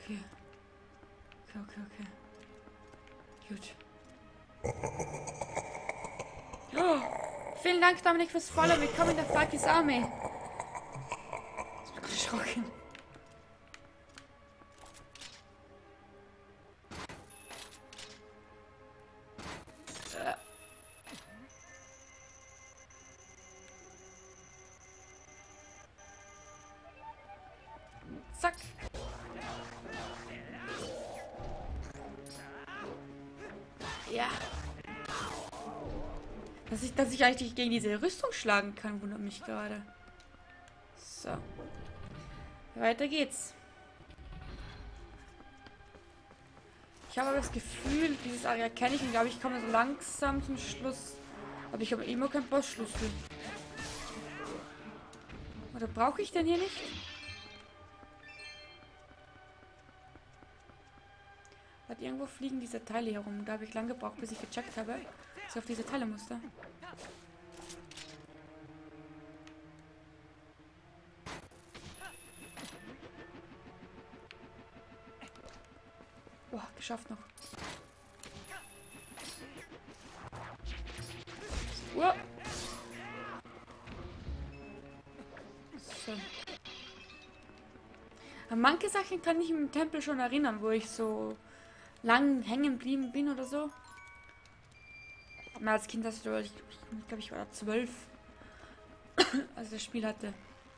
Okay. Okay. Gut. Oh, vielen Dank, Dominik, fürs Follow. Willkommen in der Falkis Army. Ich bin erschrocken. Zack. Ja. Dass ich eigentlich gegen diese Rüstung schlagen kann, wundert mich gerade. So. Weiter geht's. Ich habe aber das Gefühl, dieses Area kenne ich und glaube ich komme so langsam zum Schluss. Aber ich habe immer keinen Bossschlüssel. Oder brauche ich den hier nicht? Weil irgendwo fliegen diese Teile herum. Da habe ich lange gebraucht, bis ich gecheckt habe, dass ich auf diese Teile musste. Boah, geschafft noch. Uah. So. An manche Sachen kann ich im Tempel schon erinnern, wo ich so lang hängen geblieben bin oder so. Aber als Kind hast du, ich glaube, ich war da 12, als das Spiel hatte.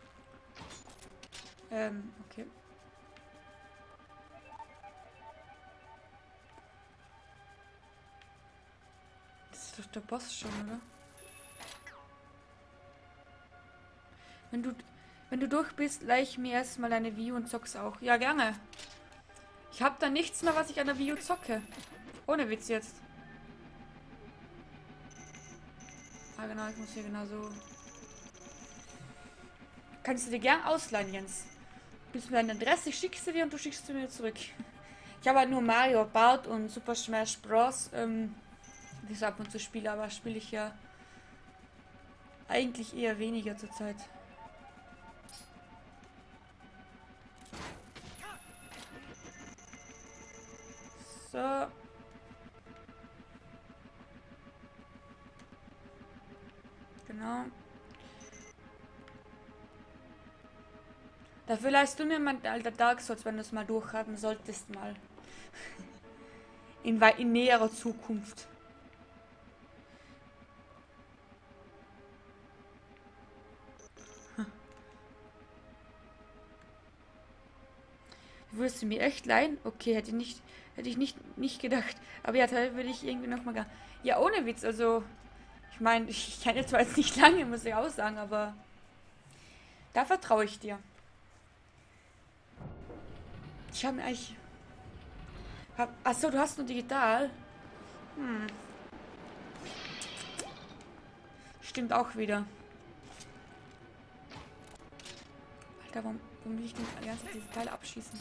Okay. Das ist doch der Boss schon, oder? Wenn du durch bist, leih ich mir erstmal eine Wii U und zock's auch. Ja, gerne. Ich habe da nichts mehr, was ich an der Wii U zocke. Ohne Witz jetzt. Ah, genau, ich muss hier genau so. Kannst du dir gern ausleihen, Jens. Gibst mir deine Adresse, ich schicke sie dir und du schickst sie mir zurück. Ich habe halt nur Mario Bart und Super Smash Bros. Die ich ab und zu spiele, aber spiele ich ja eigentlich eher weniger zurzeit. So. Genau. Dafür leihst du mir mein alter Dark Souls, wenn du es mal durchhaben solltest, mal. In näherer Zukunft. Würdest du mir echt leihen? Okay, hätte ich nicht gedacht. Aber ja, da würde ich irgendwie nochmal gar. Ja, ohne Witz, also. Ich meine, ich kenne zwar jetzt nicht lange, muss ich auch sagen, aber. Da vertraue ich dir. Ich habe mir eigentlich. Achso, du hast nur digital. Stimmt auch wieder. Alter, warum will ich denn die ganze Zeit diese Teile abschießen?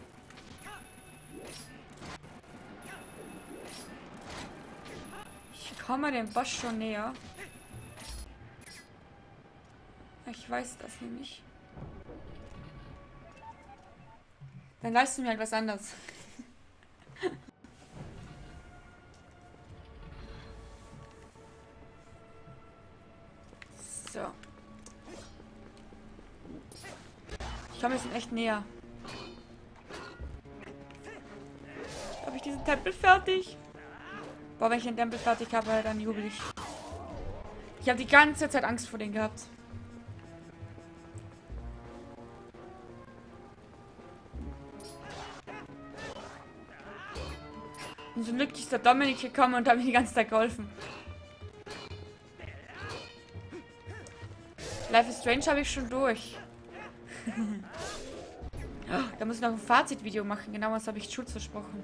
Ich komme dem Boss schon näher. Ich weiß das nämlich. Dann leistest du mir halt was anderes. So. Ich komme jetzt echt näher. Habe ich diesen Tempel fertig? Boah, wenn ich den Tempel fertig habe, dann jubel ich. Ich habe die ganze Zeit Angst vor denen gehabt. Und zum Glück ist der Dominik gekommen und hat mir die ganze Zeit geholfen. Life is Strange habe ich schon durch. Da muss ich noch ein Fazitvideo machen. Genau, was habe ich Schutz versprochen.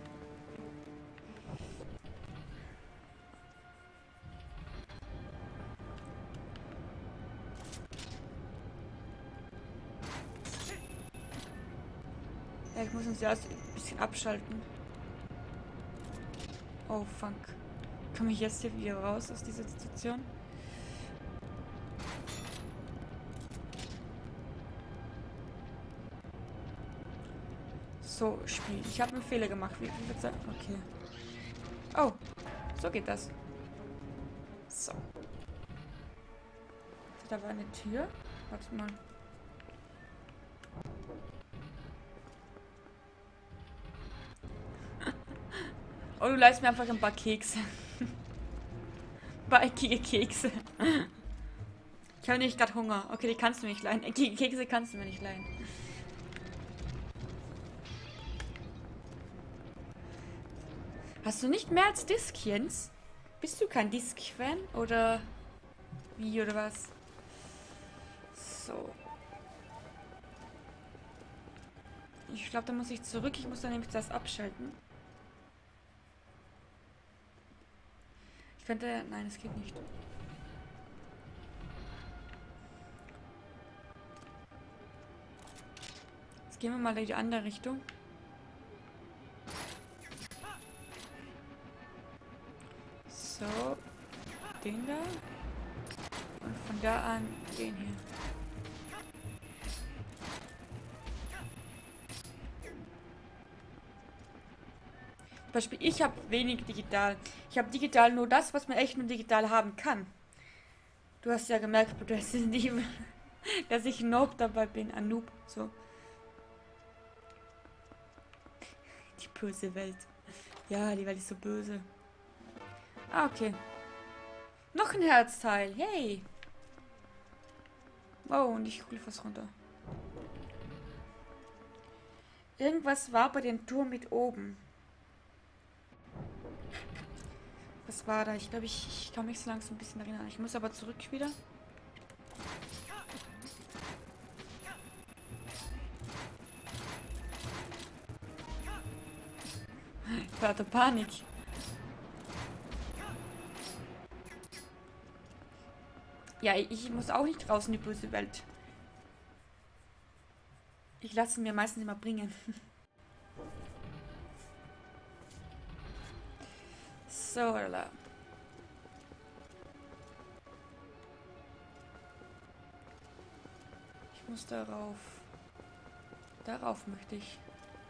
Ja, ich muss uns ja ein bisschen abschalten. Oh, fuck. Komme ich jetzt hier wieder raus aus dieser Situation? So, Spiel. Ich habe einen Fehler gemacht. Wie wird's sein? Okay. Oh, so geht das. So. Da war eine Tür. Warte mal. Oh, du leist mir einfach ein paar Kekse. Balkige Kekse. Ich habe nämlich gerade Hunger. Okay, die kannst du mir nicht leihen. Kekse kannst du mir nicht leihen. Hast du nicht mehr als Disc, Jens? Bist du kein Disc-Fan? Oder wie oder was? So. Ich glaube, da muss ich zurück. Ich muss dann nämlich das abschalten. Ich könnte... Nein, es geht nicht. Jetzt gehen wir mal in die andere Richtung. So. Den da. Und von da an den hier. Zum Beispiel, ich habe wenig digital. Ich habe digital nur das, was man echt nur digital haben kann. Du hast ja gemerkt, dass ich ein Noob dabei bin. Ein Noob. So. Die böse Welt. Ja, die Welt ist so böse. Ah, okay. Noch ein Herzteil. Hey. Oh, und ich hole was runter. Irgendwas war bei dem Turm mit oben. Was war da? Ich glaube, ich kann mich so langsam ein bisschen erinnern. Ich muss aber zurück wieder. Ich hatte Panik. Ja, ich muss auch nicht raus in die böse Welt. Ich lasse mir meistens immer bringen. So, lala. Ich muss darauf. Darauf möchte ich.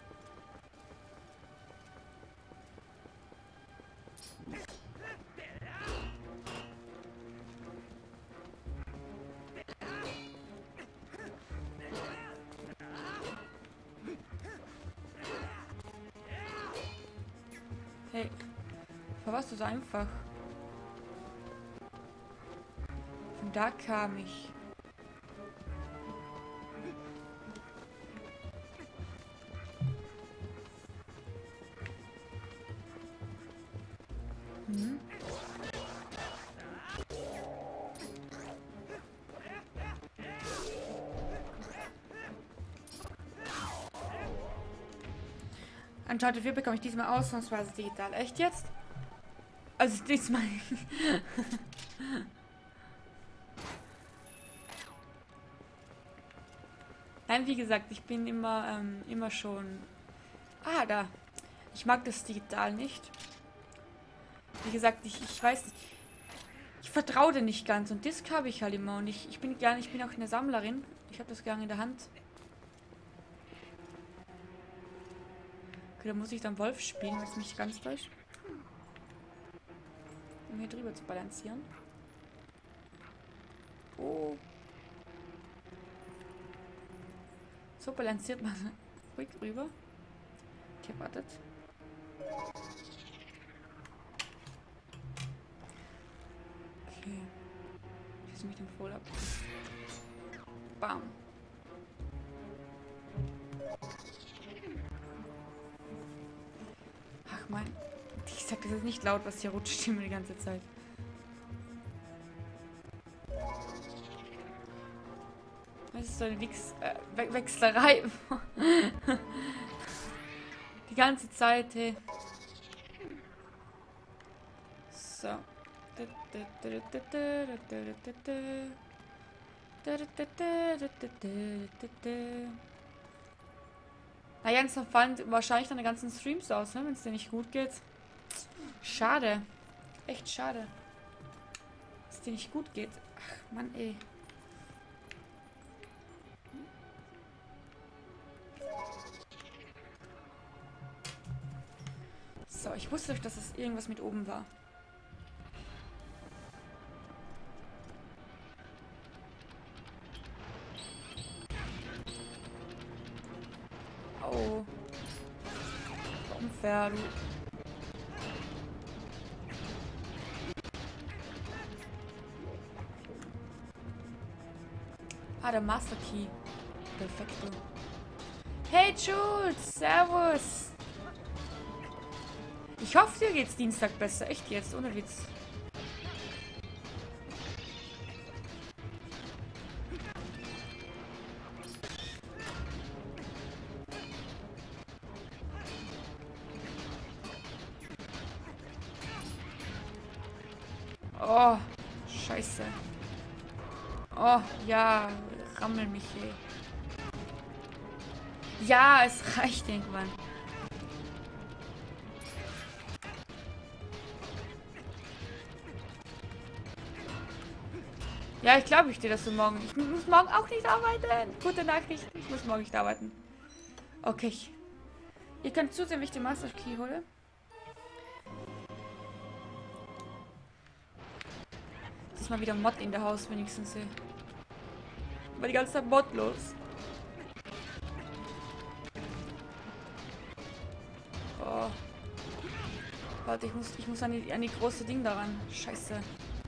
Hey, warst du so einfach? Von da kam ich. Hm? Uncharted 4 bekomme ich diesmal ausnahmsweise digital. Echt jetzt? Also diesmal. Nein, wie gesagt, ich bin immer schon... Ah, da. Ich mag das digital nicht. Wie gesagt, ich weiß nicht. Ich vertraue dir nicht ganz. Und Disc habe ich halt immer. Und ich bin auch eine Sammlerin. Ich habe das gerne in der Hand. Okay, da muss ich dann Wolf spielen, was mich ganz täuscht. Um hier drüber zu balancieren. Oh. So balanciert man ruhig rüber. Okay, wartet. Okay. Schieße mich den voll ab. Bam. Ach mein. Ich sag das ist nicht laut, was hier rutscht immer die ganze Zeit. Das ist so eine Wechslerei. Die ganze Zeit, hey. So. Na, Jens fallen wahrscheinlich deine ganzen Streams aus, ne? Wenn es dir nicht gut geht. Schade. Echt schade. Dass es dir nicht gut geht. Ach, Mann, ey. So, ich wusste doch, dass es irgendwas mit oben war. Oh. Unfair, du. Ah, der Master Key. Perfekto. Hey Jules, servus. Ich hoffe, dir geht's Dienstag besser. Echt jetzt, ohne Witz. Oh, scheiße. Oh, ja, rammel mich, ey. Ja, es reicht irgendwann. Ja, ich glaube, ich stehe das so morgen. Ich muss morgen auch nicht arbeiten. Gute Nachricht, ich muss morgen nicht arbeiten. Okay. Ihr könnt zusehen, wie ich den Master Key hole. Das ist mal wieder Mod in der Haus, wenigstens sehe. War die ganze Zeit Mod los. Oh. Warte, ich muss an die große Ding daran. Scheiße.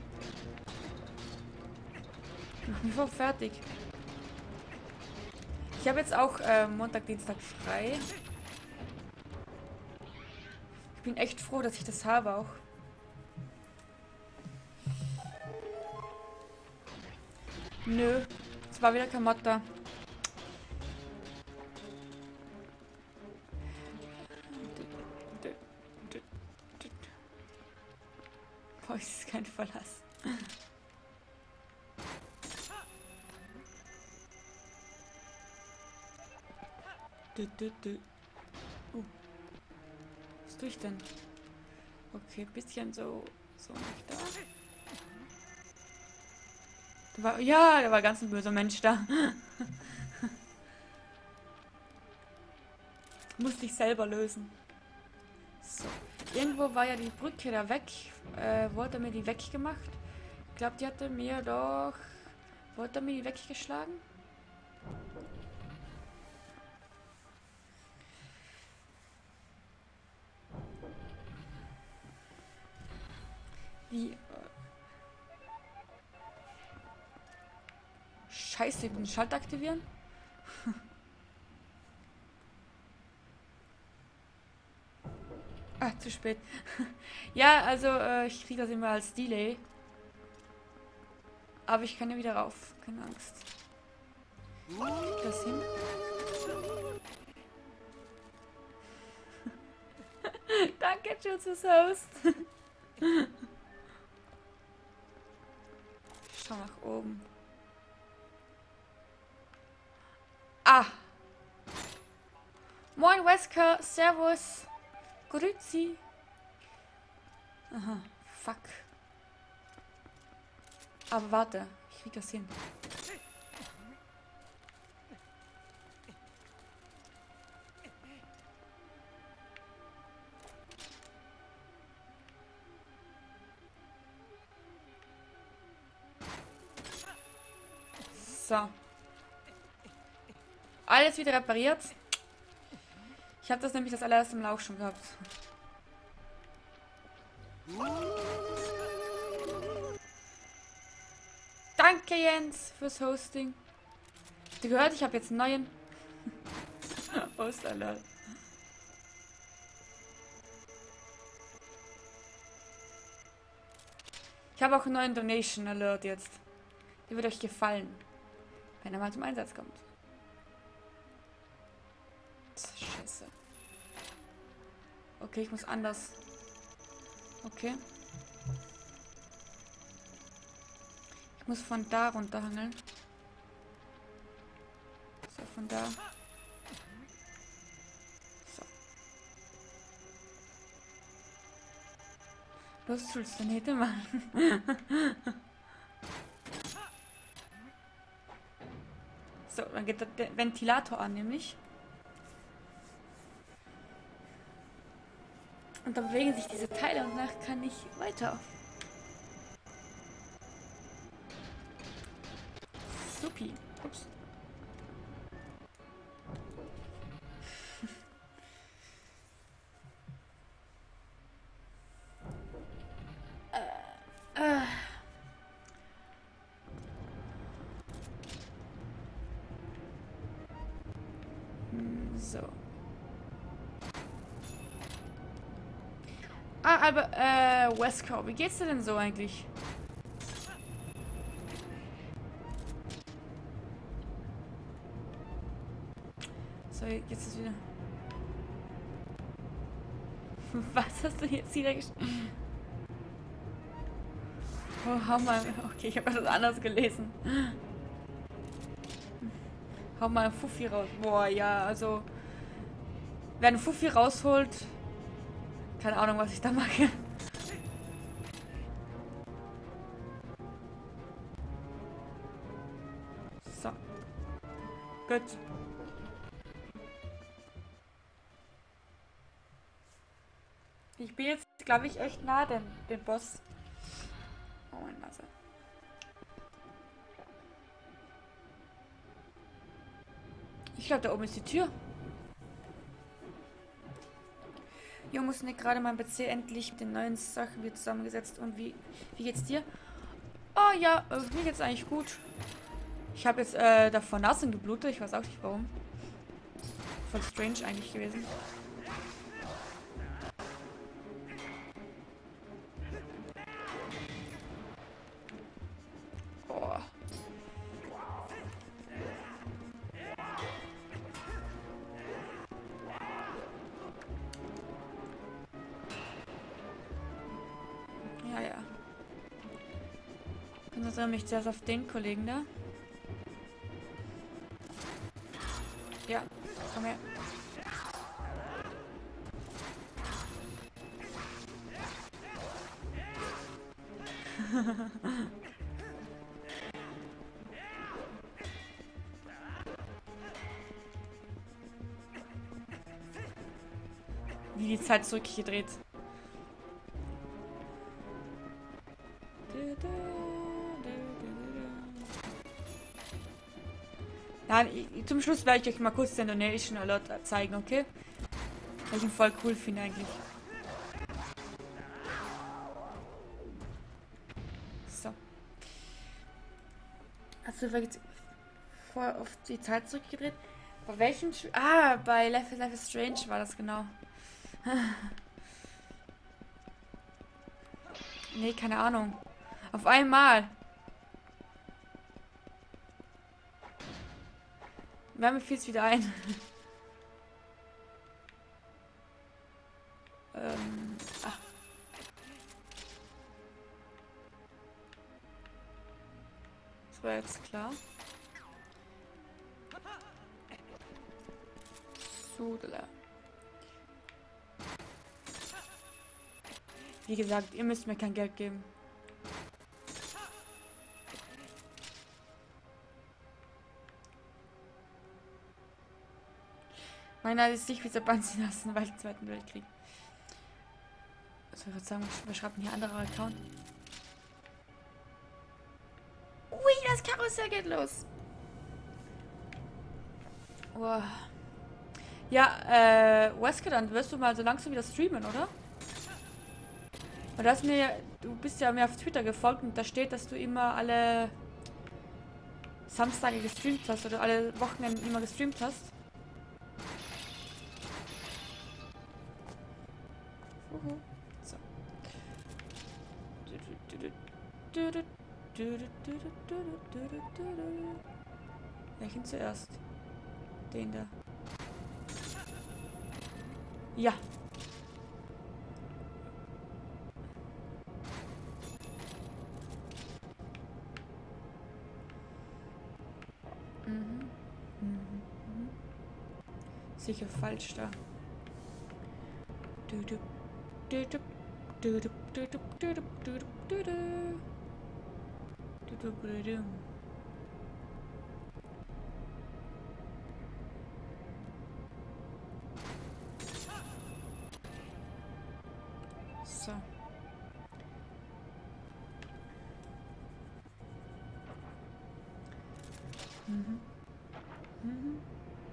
Ich mach mich voll fertig. Ich habe jetzt auch Montag, Dienstag frei. Ich bin echt froh, dass ich das habe auch. Nö, es war wieder kein Mod da. Boah, ist kein Verlass. Was tue ich denn? Okay, bisschen so nicht da. Da war ganz ein böser Mensch da. Musste ich selber lösen. So. Irgendwo war ja die Brücke da weg. Wurde mir die weggemacht? Ich glaube, die hatte mir doch... Wurde er mir die weggeschlagen? Wie... Scheiße, den Schalter aktivieren? Ah, zu spät. Ja, also ich kriege das immer als Delay. Aber ich kann ja wieder rauf. Keine Angst. Krieg das hin? Danke, Jutsus Host. Ich schau nach oben. Ah. Moin, Wesker. Servus. Grüezi. Aha. Fuck. Aber warte. Ich krieg das hin. So. Alles wieder repariert. Ich habe das nämlich das allererste Mal auch schon gehabt. Danke, Jens, fürs Hosting. Hast du gehört? Ich habe jetzt einen neuen Host-Alert. Ich habe auch einen neuen Donation-Alert jetzt. Der wird euch gefallen, wenn er mal zum Einsatz kommt. Scheiße. Okay, ich muss anders. Okay. Ich muss von da runterhangeln. So, von da. So. Los, Jules, dann hätte man. So, dann geht der Ventilator an, nämlich. Und dann bewegen sich diese Teile und danach kann ich weiter. Supi. Ups. So. Aber, Wesker, wie geht's dir denn so eigentlich? So, jetzt ist wieder... Was hast du jetzt wieder geschrieben? Oh, hau mal... Okay, ich habe etwas anderes gelesen. Hau mal ein Fuffi raus. Boah, ja, also... Wer einen Fuffi rausholt... Keine Ahnung, was ich da mache. So. Gut. Ich bin jetzt, glaube ich, echt nah den Boss. Oh, mein Nase. Ich glaube, da oben ist die Tür. Jo, muss nicht gerade mein PC endlich mit den neuen Sachen wieder zusammengesetzt. Und wie geht's dir? Oh ja, mir geht's eigentlich gut. Ich habe jetzt davor Nasen geblutet. Ich weiß auch nicht warum. Voll strange eigentlich gewesen. Oh. Ja, ja. Ich konzentriere mich zuerst auf den Kollegen da. Ja, komm her. Wie die Zeit zurückgedreht. Nein, zum Schluss werde ich euch mal kurz den Donation Alert zeigen, okay? Weil ich ihn voll cool finde eigentlich. So. Hast du voll auf die Zeit zurückgedreht? Bei welchem Spiel? Ah, bei Life is Strange war das genau. Nee, keine Ahnung. Auf einmal. Mir fiel es wieder ein. Ach. Das war jetzt klar. Sudler. Wie gesagt, ihr müsst mir kein Geld geben. Meiner ist sich wie Banzen lassen, weil im Zweiten Weltkrieg. Was soll ich sagen? Wir schreiben hier anderer Account. Ui, das Karussell geht los. Wow. Ja, Wesker, dann wirst du mal so langsam wieder streamen, oder? Weil du bist ja mir auf Twitter gefolgt und da steht, dass du immer alle Samstage gestreamt hast oder alle Wochenenden immer gestreamt hast. So. Welchen zuerst? Den da. Ja. Sicher falsch da. So. Mhm. Mhm.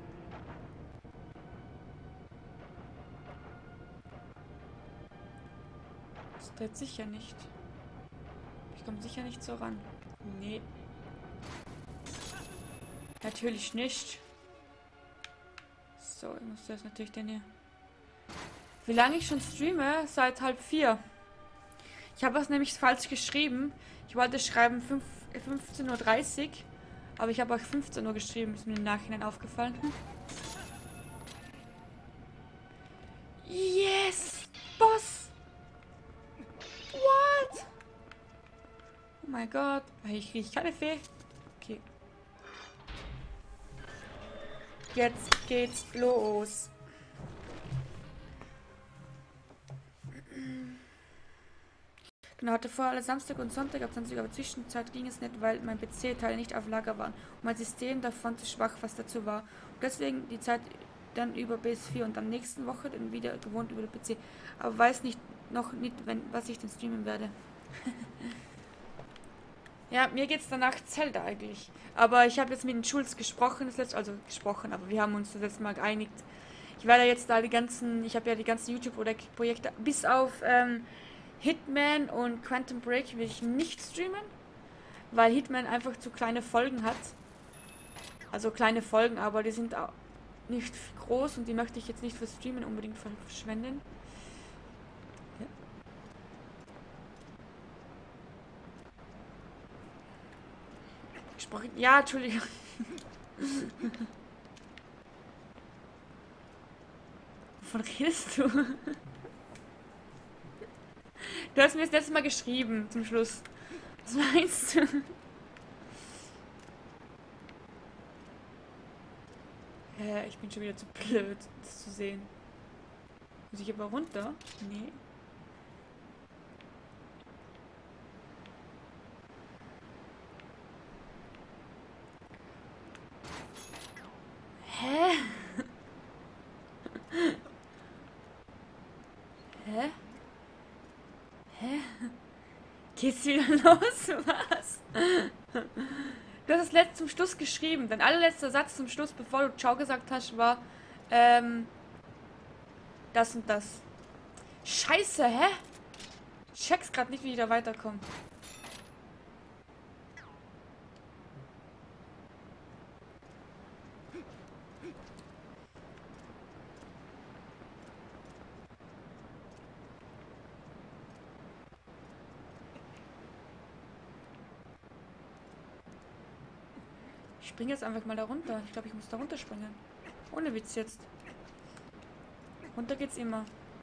Das dreht sicher nicht. Ich komme sicher nicht so ran. Nee. Natürlich nicht. So, ich muss das natürlich denn hier. Wie lange ich schon streame? Seit 3:30. Ich habe was nämlich falsch geschrieben. Ich wollte schreiben 15:30 Uhr. Aber ich habe auch 15 Uhr geschrieben. Ist mir im Nachhinein aufgefallen. Yes! Boss! What? Oh mein Gott. Ich kriege keine Fee. Okay. Jetzt geht's los. Genau, hatte vor alle Samstag und Sonntag ab 20 Uhr, aber Zwischenzeit ging es nicht, weil mein PC-Teile nicht auf Lager waren und mein System davon zu schwach, was dazu war. Und deswegen die Zeit dann über PS4 und dann nächsten Woche dann wieder gewohnt über den PC. Aber weiß noch nicht, was ich denn streamen werde. Ja, mir geht's danach Zelda eigentlich. Aber ich habe jetzt mit den Schulz gesprochen, aber wir haben uns das letzte Mal geeinigt. Ich werde jetzt da ich habe ja die ganzen YouTube-Projekte, bis auf Hitman und Quantum Break will ich nicht streamen, weil Hitman einfach zu kleine Folgen hat. Also kleine Folgen, aber die sind auch nicht groß und die möchte ich jetzt nicht für Streamen unbedingt verschwenden. Ja. Gesprochen. Ja, Entschuldigung. Wovon redest du? Du hast mir das letzte Mal geschrieben, zum Schluss. Was meinst du? Ich bin schon wieder zu blöd, das zu sehen. Muss ich aber runter? Nee. Hä? Hä? Hä? Geht's wieder los? Was? Du hast das letzte zum Schluss geschrieben. Dein allerletzter Satz zum Schluss, bevor du Ciao gesagt hast, war das und das. Scheiße, hä? Ich check's grad nicht, wie ich da weiterkomme. Ich springe jetzt einfach mal da runter. Ich glaube, ich muss da runterspringen. Ohne Witz jetzt. Runter geht's immer.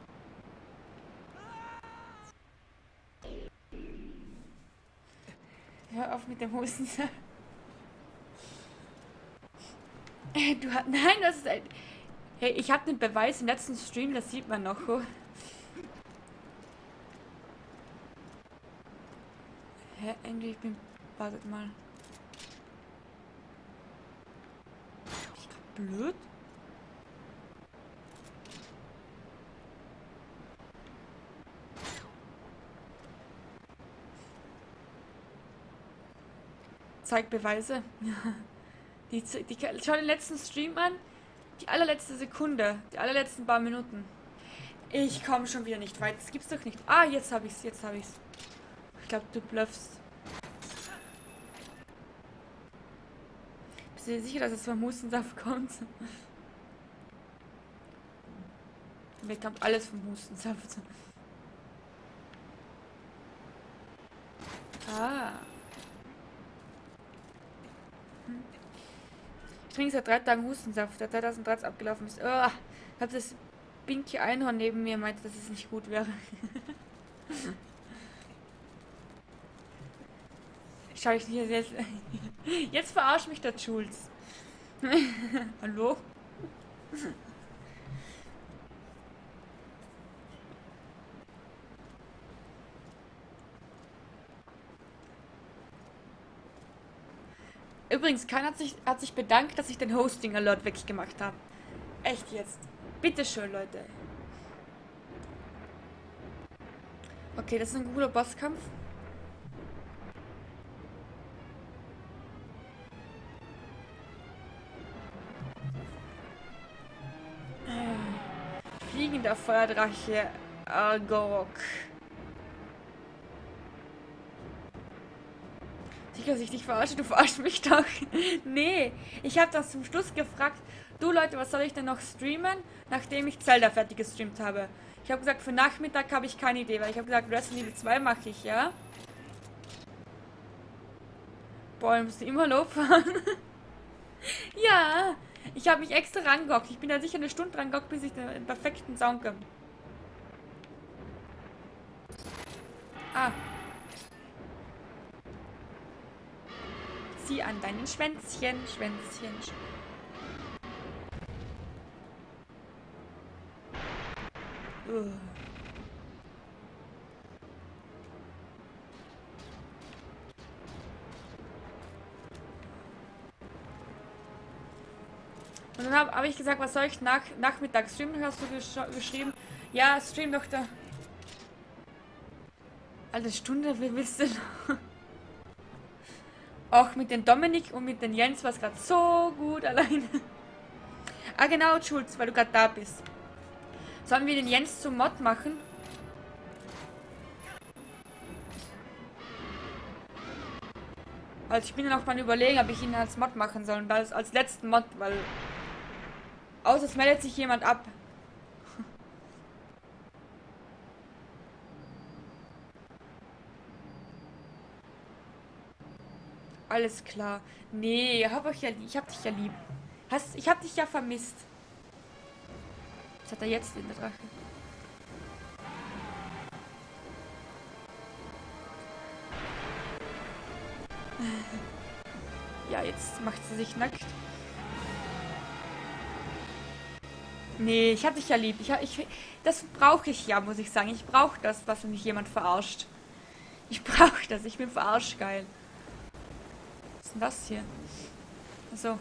Hör auf mit dem Husten. Nein, das ist ein... Hey, ich habe den Beweis im letzten Stream, das sieht man noch. Hä, irgendwie, ich bin... Wartet mal. Ich grad blöd? Zeigt Beweise. Schau den letzten Stream an. Die allerletzte Sekunde. Die allerletzten paar Minuten. Ich komme schon wieder nicht weit. Das gibt's doch nicht. Ah, jetzt habe ich's. Jetzt habe ich's. Ich glaube, du bluffst. Bist du dir sicher, dass es vom Hustensaft kommt? Mir kommt alles vom Hustensaft. Ah. Ich trinke seit 3 Tagen Hustensaft, der 2013 abgelaufen ist. Oh, ich habe das pinke Einhorn neben mir, meinte, dass es nicht gut wäre. Schau ich hier jetzt. Jetzt verarscht mich der Schulz. Hallo? Übrigens, keiner hat sich bedankt, dass ich den Hosting-Alert weggemacht habe. Echt jetzt. Bitteschön, Leute. Okay, das ist ein cooler Bosskampf. Fliegender Feuerdrache Argorok. Sicher, dass ich dich verarsche? Du verarschst mich doch. Nee, ich habe das zum Schluss gefragt. Du Leute, was soll ich denn noch streamen, nachdem ich Zelda fertig gestreamt habe? Ich habe gesagt, für Nachmittag habe ich keine Idee, weil ich habe gesagt, Resident Evil 2 mache ich, ja? Boah, musst du immer Lob fahren. Ja, ich habe mich extra rangehockt. Ich bin da sicher eine Stunde rangehockt, bis ich den perfekten Sound komme. Ah. Zieh an deinen Schwänzchen, Schwänzchen. Und dann habe ich gesagt, was soll ich nachmittags streamen? Hast du geschrieben? Ja, stream doch da. Alle Stunde, wie willst du noch? Auch mit den Dominik und mit den Jens war es gerade so gut alleine. Ah genau, Schulz, weil du gerade da bist. Sollen wir den Jens zum Mod machen? Also ich bin ja noch mal überlegen, ob ich ihn als Mod machen soll. Und als letzten Mod, weil... Außer es meldet sich jemand ab. Alles klar. Nee, ich hab dich ja lieb. Ich hab dich ja vermisst. Was hat er jetzt in der Drache? Ja, jetzt macht sie sich nackt. Nee, ich hab dich ja lieb. Das brauche ich ja, muss ich sagen. Ich brauche das, was mich jemand verarscht. Ich brauche das. Ich bin verarschgeil. Was ist denn das hier? Achso.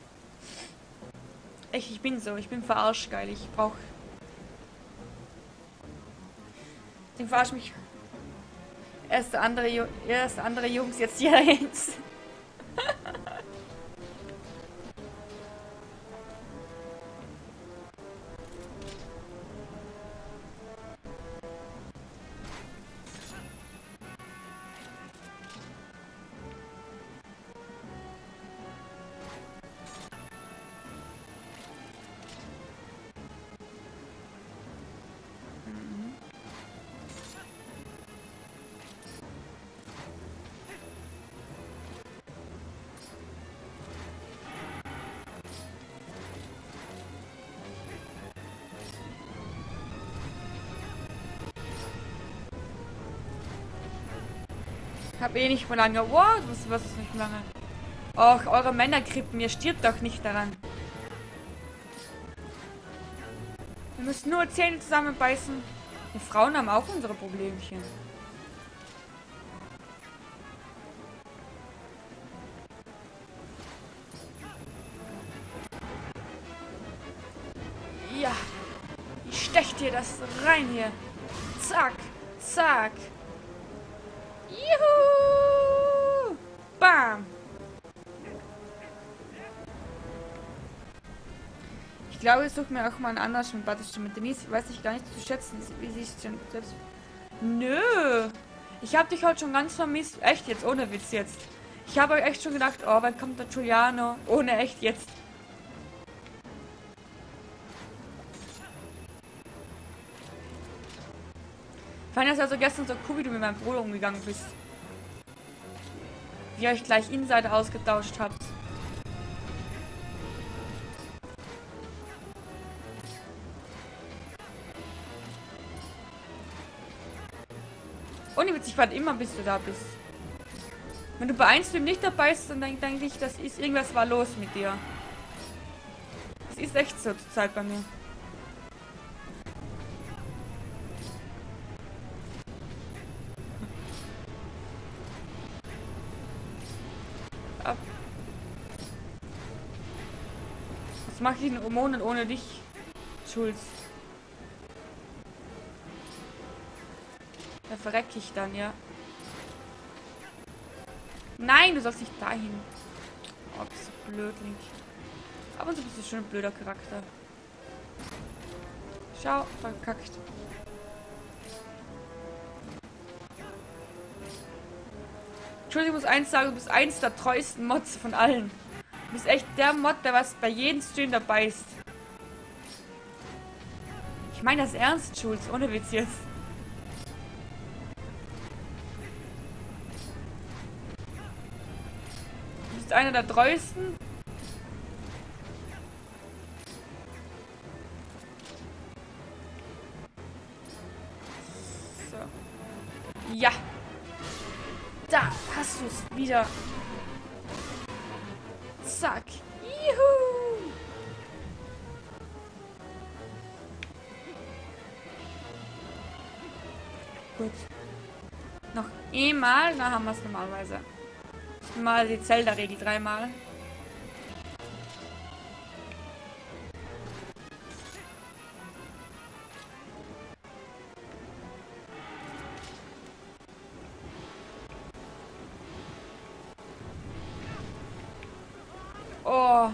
Echt, ich bin so. Ich bin verarschgeil. Ich brauche... Den verarsch mich... Erste andere Jungs, jetzt hier eins. Hab eh nicht mehr lange. Wow, was ist nicht lange? Och, eure Männerkrippen, ihr stirbt doch nicht daran. Wir müssen nur Zähne zusammenbeißen. Wir Frauen haben auch unsere Problemchen. Ja. Ich stech dir das rein hier. Zack, zack. Juhu! Bam! Ich glaube, ich suche mir auch mal einen anderen sympathischen. Mit Denise weiß ich gar nicht zu schätzen, wie sie es schon selbst... Nö! Ich habe dich heute schon ganz vermisst. Echt jetzt, ohne Witz jetzt. Ich habe euch echt schon gedacht, oh, wann kommt der Giuliano? Ohne echt jetzt. Ich fand das also gestern so cool, wie du mit meinem Bruder umgegangen bist. Wie ihr euch gleich Insider ausgetauscht habt. Ohne Witz, ich warte immer, bis du da bist. Wenn du bei Einstream nicht dabei bist, dann denke ich, das ist irgendwas war los mit dir. Das ist echt so zur Zeit bei mir. Was mache ich in Monaten ohne dich, Schulz? Da verrecke ich dann, ja. Nein, du sollst nicht dahin. Oh, bist du blöd, Link. Aber so bist du schon ein blöder Charakter. Schau, verkackt. Entschuldigung, ich muss eins sagen, du bist eins der treuesten Mods von allen. Du bist echt der Mod, der was bei jedem Stream dabei ist. Ich meine das ernst, Jules, ohne Witz jetzt. Du bist einer der treuesten. So. Ja. Da hast du es wieder. Zack. Juhu. Gut. Noch einmal, dann haben wir es normalerweise. Mal die Zelda-Regel 3-mal. Oh.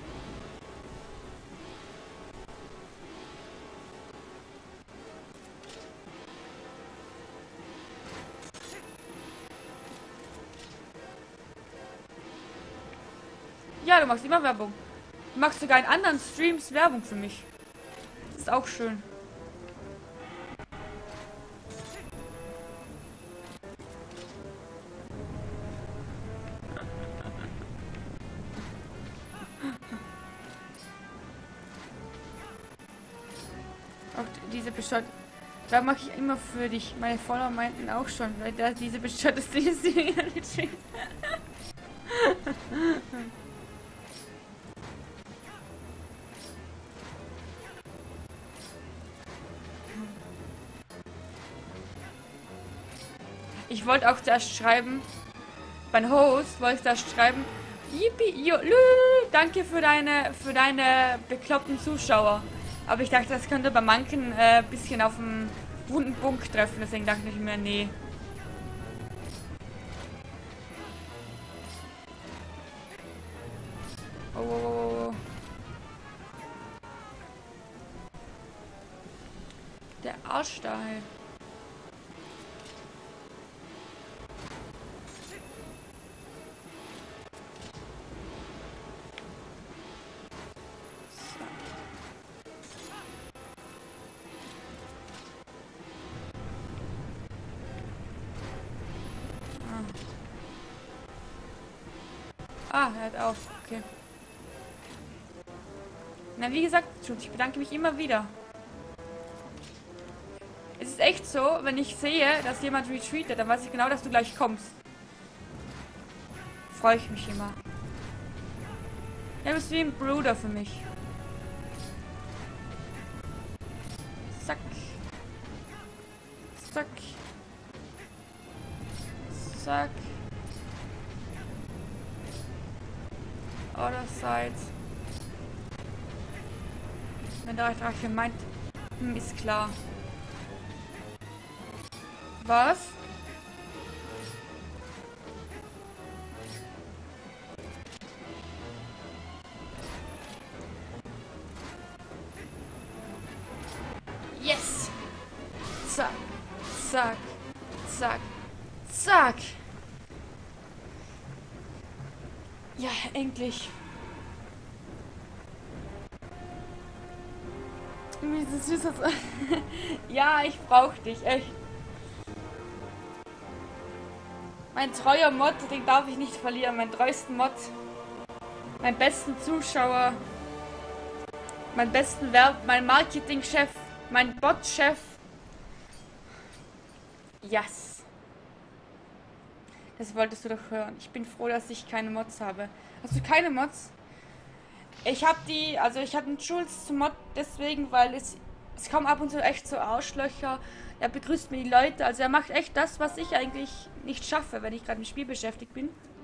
Ja, du machst immer Werbung. Du machst sogar in anderen Streams Werbung für mich. Das ist auch schön. Auch diese Beschott. Da mache ich immer für dich. Meine Follower meinten auch schon, weil da diese Beschott ist die Ich wollte auch zuerst schreiben, beim Host wollte ich da schreiben, Yippie, danke für deine bekloppten Zuschauer. Aber ich dachte, das könnte bei manchen ein bisschen auf den wunden Punkt treffen, deswegen dachte ich mir, nee. Oh. Der Arsch da, ey. Ah, er hat auf. Okay. Na, wie gesagt, ich bedanke mich immer wieder. Es ist echt so, wenn ich sehe, dass jemand retweetet, dann weiß ich genau, dass du gleich kommst. Freue ich mich immer. Ja, du bist wie ein Bruder für mich. Zack. Zack. Zack. Other side. Wenn der Drache meint, ist klar. Was? Yes! Zack, zack, zack, zack. Ja, endlich. Wie süß das. Ja, ich brauch dich, echt. Mein treuer Mod, den darf ich nicht verlieren. Mein treuesten Mod. Mein besten Zuschauer. Mein besten mein Marketingchef. Mein Bot-Chef. Yes. Das wolltest du doch hören. Ich bin froh, dass ich keine Mods habe. Hast du keine Mods? Ich habe ich habe einen Jules zum Mod deswegen, weil es kommen ab und zu echt so Arschlöcher. Er begrüßt mir die Leute. Also er macht echt das, was ich eigentlich nicht schaffe, wenn ich gerade im Spiel beschäftigt bin.